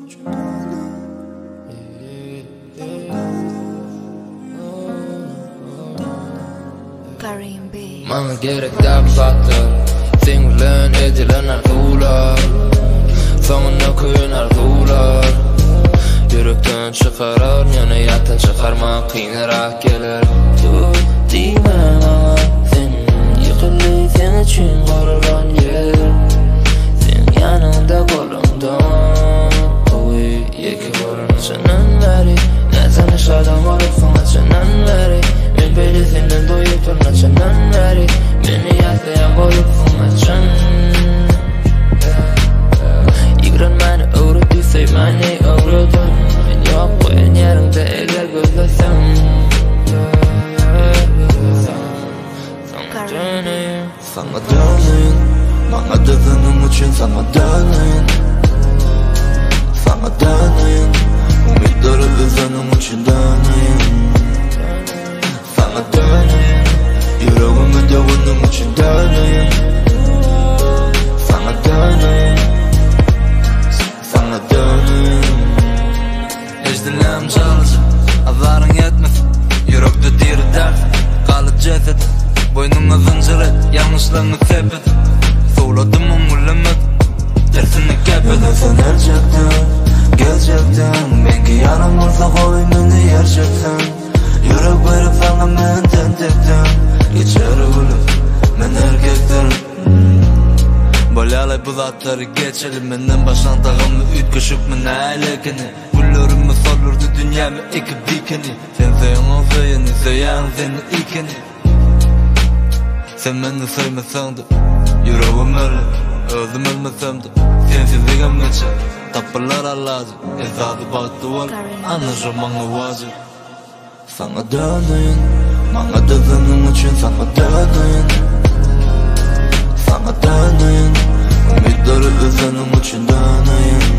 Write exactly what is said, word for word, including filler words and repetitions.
Bana gerek dapattır Sen bilen edilen arzular Sonuna koyun arzular Yürekten çıkarar yana yattan çıkarmak kıynarak gelir Dur diyemem ama Sen yıkılı sen için korulan yer Sen yanında kolumdan Oy yeki korun Senden beri ne tanış adam olup sana senden beri Ben böyle senin doyup durma senden beri Beni yasaya koyup sana can Yıkran beni öğretti say beni öğretin Ben yok koyun yerinde eğer gözlesem Sana döneyim Sana döneyim Bana dediğin için sana döneyim Sana döneyim Umutları üzenim için döneyim Sana döneyim Yüreğimi dövünüm için döneyim Sana döneyim Sana döneyim Ejderlerim çalacak Azarın yetmez Yürekte diri dert Kalıp ceset Boynumda zincir et Yanlışlarını sepet Soğladım umurlamak Tersini kepet Yine sen gerçekten Gerçekten Belki yanım olsa koy beni gerçekten Yürek verip sana men tentekten Geçeri gülüm Men erkeklerim Balyalay bu zatları geçelim Benden başlan tağımı üt kışık mı nâylekini Güllerimi solurdu dünyamı ekip dikeni Sen seyin olsa yeni seyin seni ikeni Sen beni sevmesen de Yüreğim öyle Özüm ölmesem de Sensizliğim geçer Tapırlar Allah'cı Ezadı baktı var Anlaşılmanı vacı Sana döneyim Bana dediğin için sana döneyim Sana döneyim Umutları üzenim için döneyim